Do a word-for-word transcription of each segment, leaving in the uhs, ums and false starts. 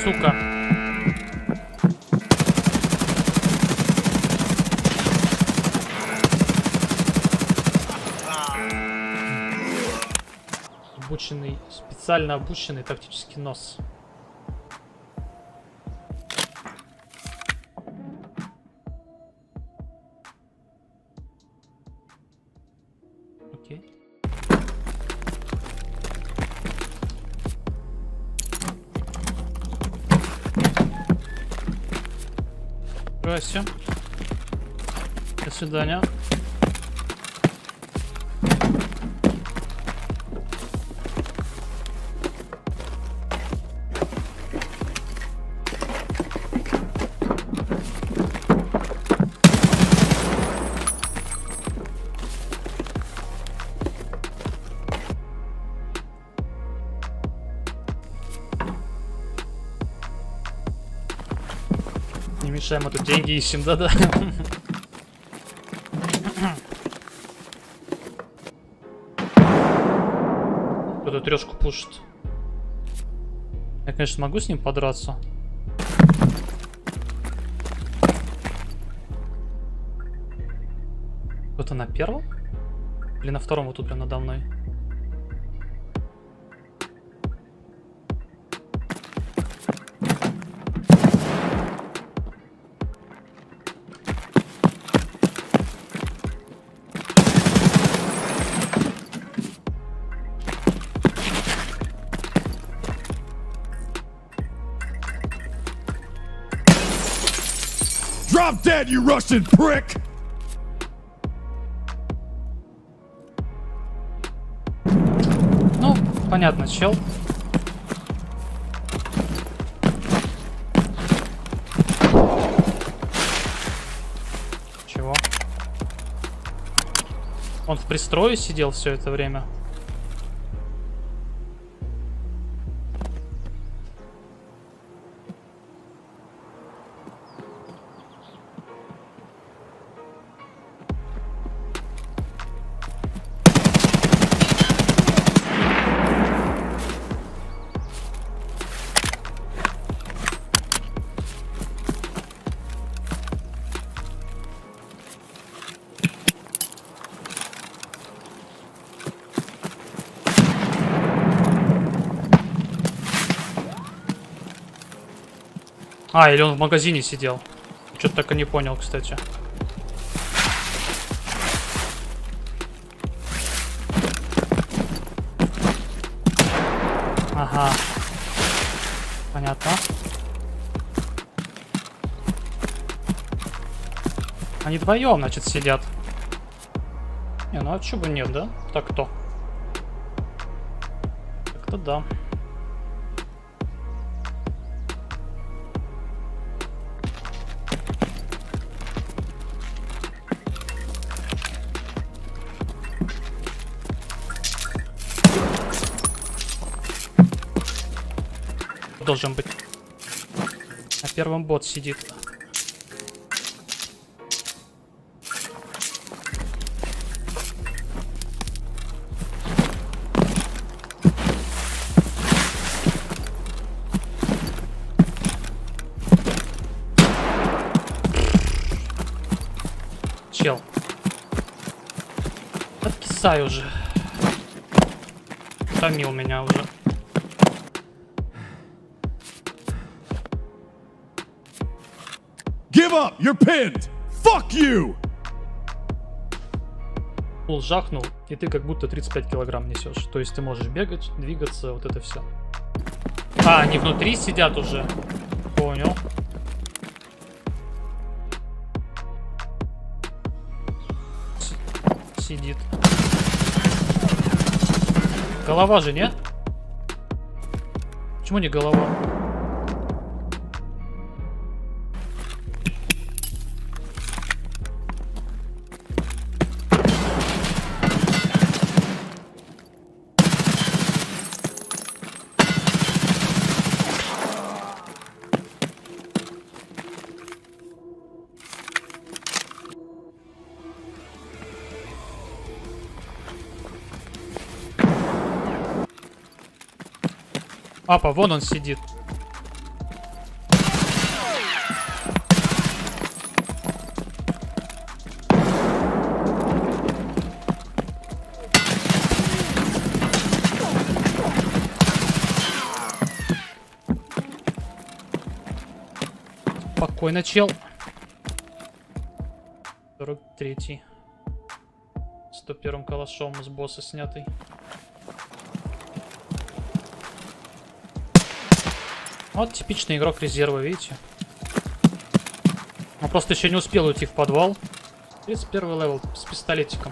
сука. Обученный, специально обученный тактический нос. Окей. Здрасте. До свидания. Не мешаем, мы тут деньги ищем, да-да. Кто-то трешку пушит. Я, конечно, могу с ним подраться. Кто-то на первом? Или на втором вот тут прям надо мной? Drop dead, you Russian prick! Ну, понятно, чел. Чего? Он в пристрое сидел все это время. А, или он в магазине сидел. Что-то так и не понял, кстати. Ага. Понятно. Они вдвоем, значит, сидят. Не, ну а чё бы нет, да? Так кто? Так-то да. Должен быть. На первом бот сидит. Чел. Откисай уже. Томил меня уже. Give up! You're pinned! Fuck you! Пул жахнул, и ты как будто тридцать пять килограмм несешь. То есть ты можешь бегать, двигаться, вот это все. А, они внутри сидят уже. Понял. С- сидит. Голова же, не? Почему не голова? Папа, вон он сидит. Спокойно, чел. сорок третий. сто первым калашом с босса снятый. Вот типичный игрок резерва, видите? Он просто еще не успел уйти в подвал. тридцать первый левел с пистолетиком.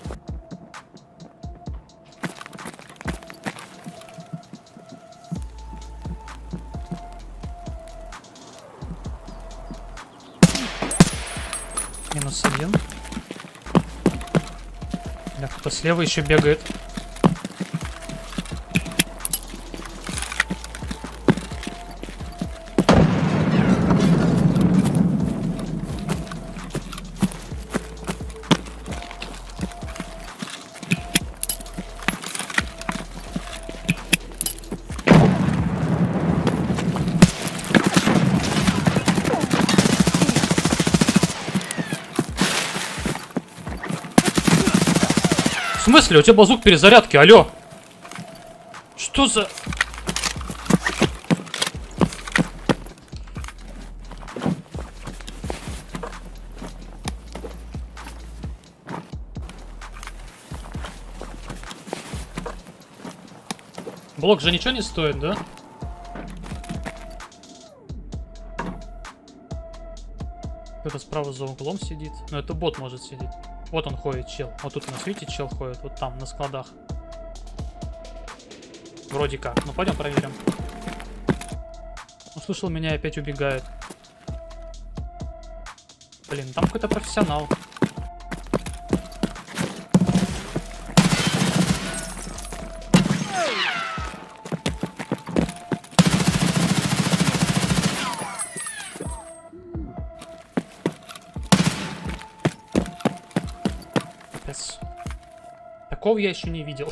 Минус один. Да, кто-то слева еще бегает. В смысле? У тебя базук перезарядки, алло. Что за... Блок же ничего не стоит, да? Кто-то справа за углом сидит. Но это бот может сидеть. Вот он ходит, чел. Вот тут у нас, видите, чел ходит. Вот там, на складах. Вроде как. Ну, пойдем проверим. Услышал меня и опять убегает. Блин, там какой-то профессионал. Такого я еще не видел.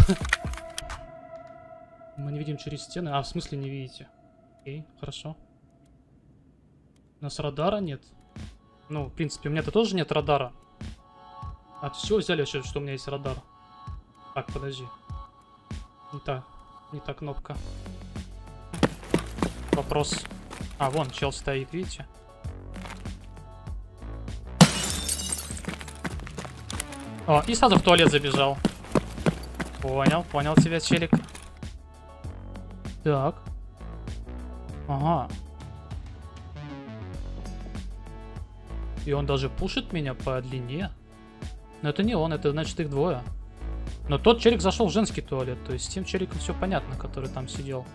Мы не видим через стены. А, в смысле не видите? Окей, хорошо. У нас радара нет. Ну, в принципе, у меня-то тоже нет радара. А с чего взяли вообще, что у меня есть радар? Так, подожди. Не та, не та кнопка. Вопрос. А, вон, чел стоит, видите? О, и сразу в туалет забежал. Понял, понял тебя, челик. Так. Ага. И он даже пушит меня по длине. Но это не он, это значит их двое. Но тот челик зашел в женский туалет. То есть с тем челиком все понятно, который там сидел.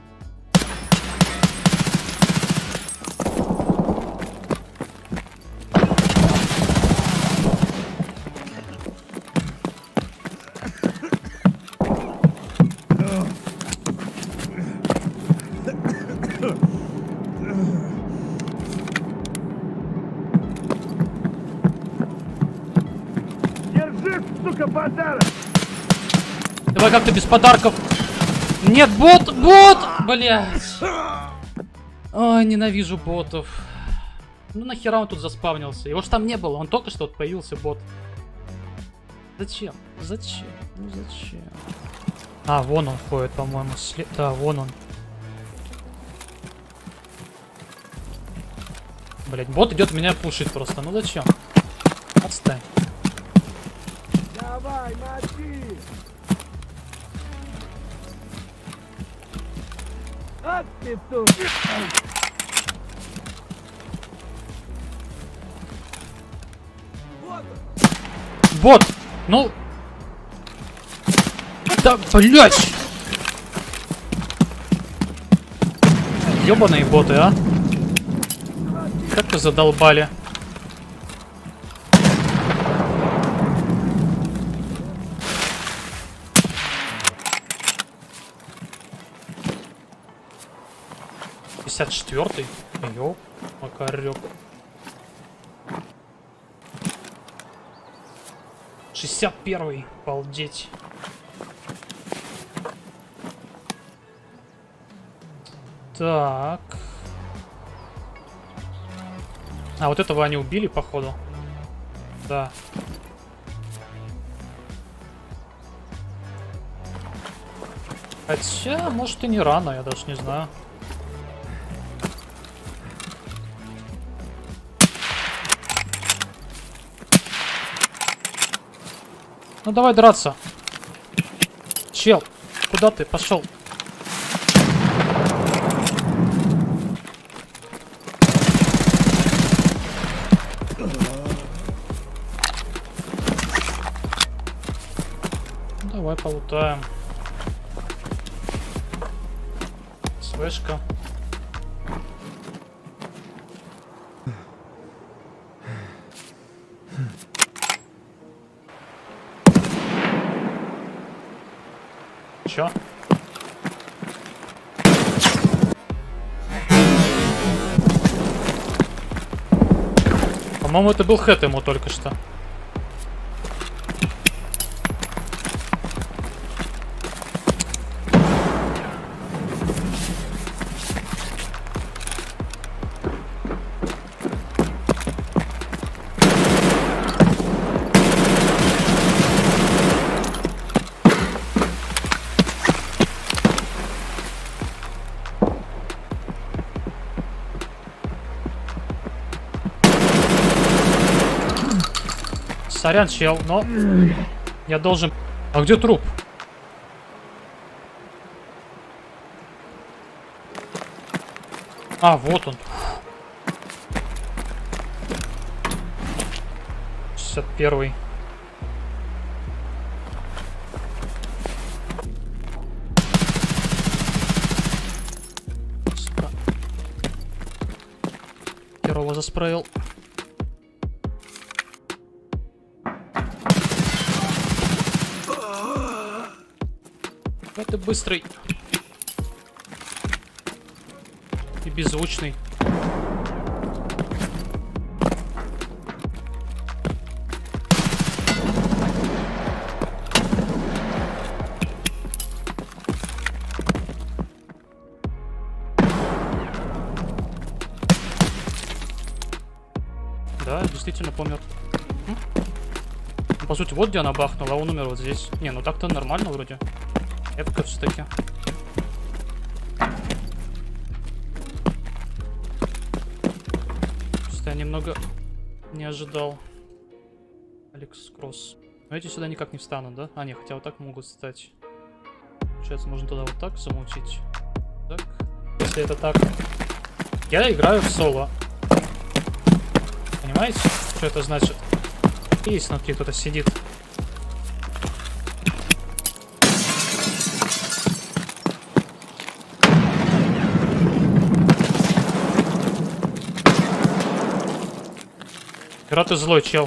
Давай как-то без подарков. Нет, бот, бот! Блять. Ой, ненавижу ботов. Ну нахера он тут заспавнился? Его ж там не было, он только что вот появился, бот. Зачем? Зачем? Ну зачем? А, вон он ходит, по-моему. След... Да, вон он. Блять, бот идет меня пушить просто. Ну зачем? Отстань. Давай, мочи! От петух! Бот! Ну... Да, блять! Ёбаные боты, а? Как вы задолбали? пятьдесят четвёртый? Ёп, макарёк. шестьдесят первый, балдеть. Так. А, вот этого они убили, походу. Да. Хотя, может и не рано, я даже не знаю. Ну давай драться. Чел, куда ты пошел? Давай полутаем. Свешка. Чё? По-моему, это был хэт ему только что. Сорян, чел, но я должен... А где труп? А, вот он. шестьдесят первый. Первого заспрейл. Ты быстрый и беззвучный. Да, действительно помер. Ну, по сути, вот где она бахнула, а он умер вот здесь. Не, ну так-то нормально вроде. Это все-таки. Просто я немного не ожидал. Алекс Кросс. Но эти сюда никак не встанут, да? А, не, хотя вот так могут встать. Получается, можно туда вот так замутить. Так. Если это так. Я играю в соло. Понимаете, что это значит? Есть внутри кто-то сидит. Пират ты злой, чел.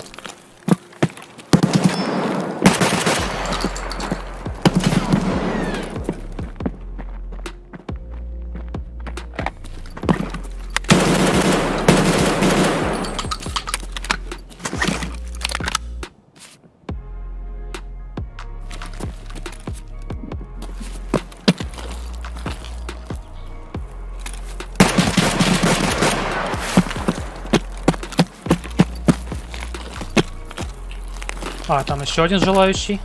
А, там еще один желающий.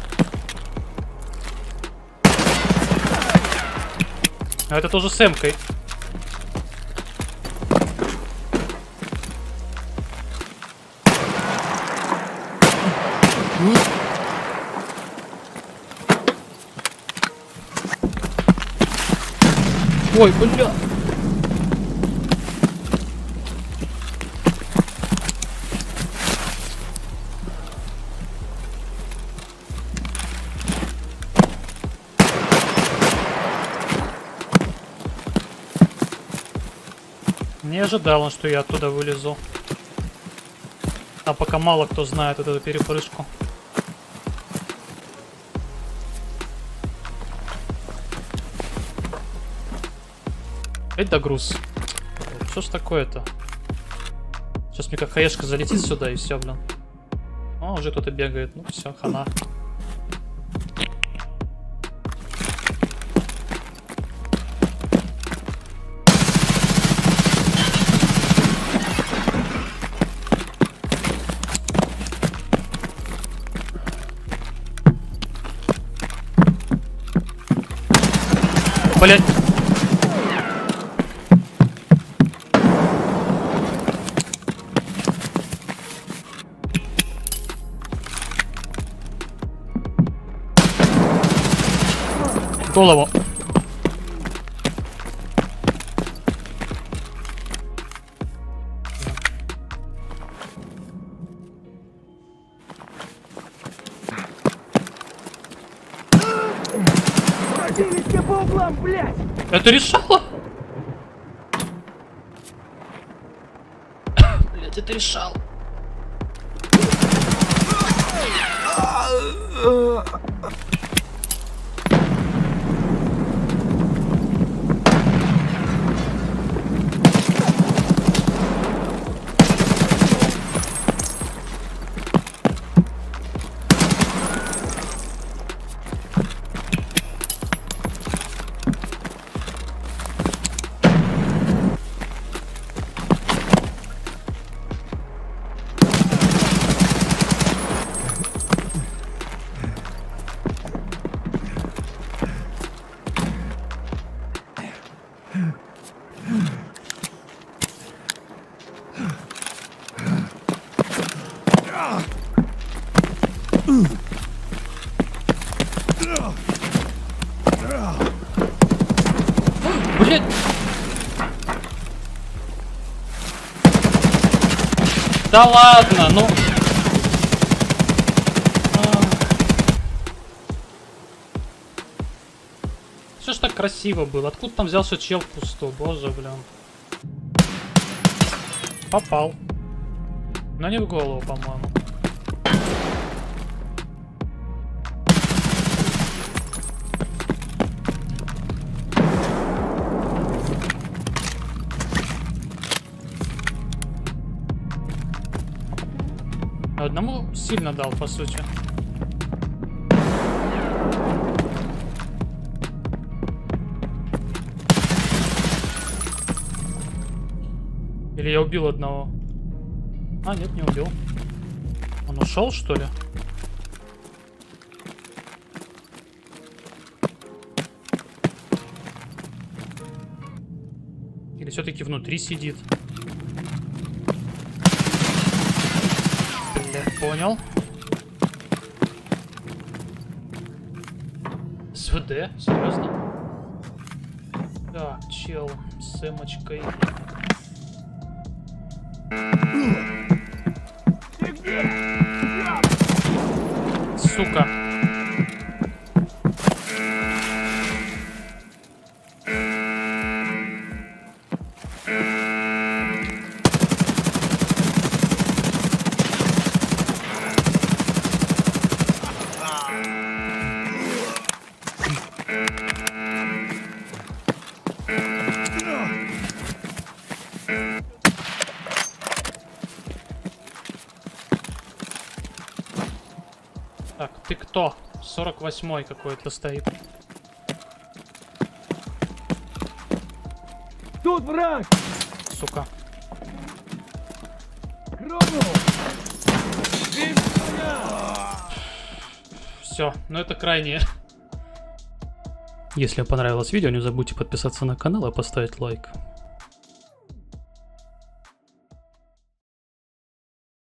А это тоже с эмкой. Ой, бля. Не ожидал он, что я оттуда вылезу. А пока мало кто знает эту перепрыжку. Опять догруз. Что ж такое-то? Сейчас мне как хаешка залетит сюда и все, блин. О, уже кто-то бегает. Ну все, хана. Блять. голову. По углам, блядь! Это решало? Блять, это решал. Блять! Да ладно, ну... Все ж так красиво было. Откуда там взялся чел в кусту? Боже, блин. Попал. Но не в голову, по-моему. Одному сильно дал, по сути. Или я убил одного? А, нет, не убил. Он ушел, что ли? Или все-таки внутри сидит? Понял. СВД? Серьезно? Так, чел с эмочкой. Сука. Так, ты кто? сорок восьмой какой-то стоит. Тут враг! Сука. Все, ну это крайнее. Если вам понравилось видео, не забудьте подписаться на канал и поставить лайк.